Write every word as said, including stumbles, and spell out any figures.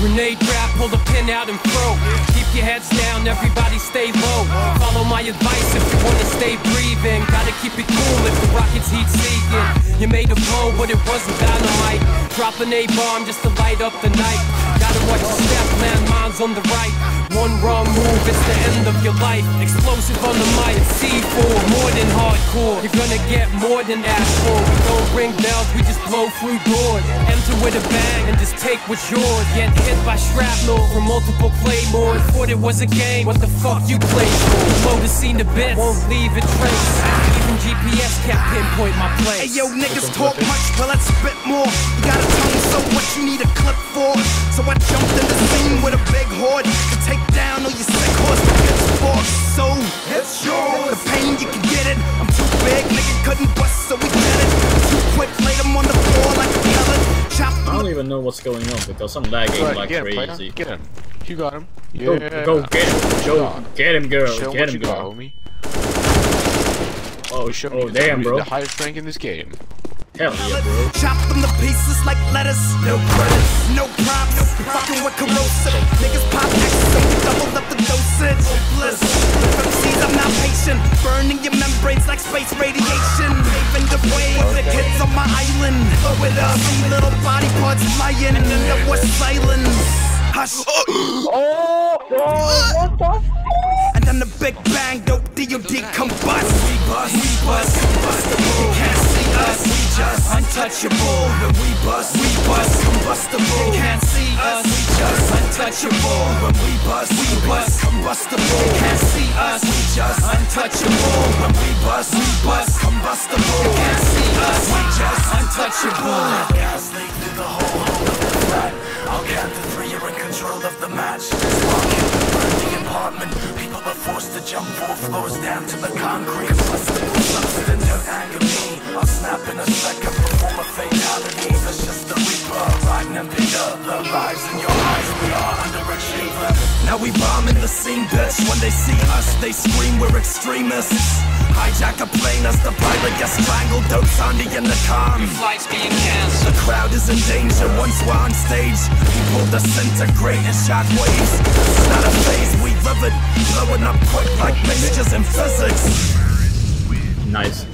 Grenade rap, pull the pin out and throw. Keep your heads down, everybody stay low. Follow my advice if you wanna stay breathing. Gotta keep it cool if the rocket's heat seeking. You made a blow, but it wasn't dynamite. Drop an A-bomb just to light up the night. Gotta watch your step, landmines on the right. One wrong move, it's the end of your life. Explosive on the mic, C four, more than hardcore. You're gonna get more than asked for. We don't ring bells, we just blow through doors. Enter with a bang and just take what's yours. Get hit by shrapnel from multiple claymores. Thought it was a game, what the fuck you play for? Blow the scene to bits, won't leave a trace. Even G P S can't pinpoint my place. Hey yo, niggas talk much, well let's spit more. You got a tongue, so what you need a clip for? So I jumped in the scene with a big horde to take down all your sick horse pitchforks. So it's yours. The pain you can get it. I'm too big, nigga couldn't bust, so we get it. Too quick, laid him on the floor like a pellet. Chop. I don't even know what's going on because I'm lagging right, like get him, crazy. Get him. You got him. Yeah. Go, go get him. Joe, get him, girl. Show get him him, what girl. you got, homie. Oh, Show oh me damn, bro. The highest rank in this game. Hell yeah, bro. Chop them to pieces like lettuce. No credits, no props. You fucking with corrosive. Niggas pop X, so we doubled up the dosage. Bliss. From seas, I'm not patient. Burning your membranes like space radiation. Paving the way for the kids on my island. Throw it up, see little body parts flying. And then there was silence. Hush. Oh, what the f? And then the big bang, dope D O D combust. We bust, we bust, combustible. You can't see us, we just untouchable. When we bust, we bust, combustible. You can't see us, we just untouchable. When we bust, we bust, combustible. You can't see us, we just untouchable. When we bust, we bust, combustible. You can't see us, we just untouchable. Gas leak through the whole hole of the flat. I'll count to three, you're in control of the match. Spark in the burning apartment. People are forced to jump four floors down to the concrete. Combustible substance, don't anger me. I'll snap in a second, perform a fatality. That's just the reaper, riding and pick up the lives in your eyes. We are underachievers. Now we bombing the scene, bitch. When they see us, they scream we're extremists. Hijack a plane as the pilot gets strangled. Don't sound in the calm. Flights being canceled. The crowd is in danger once we're on stage. People disintegrate in shockwaves. It's not a phase, we live it. Blowing up quick like mixtures in physics. Nice.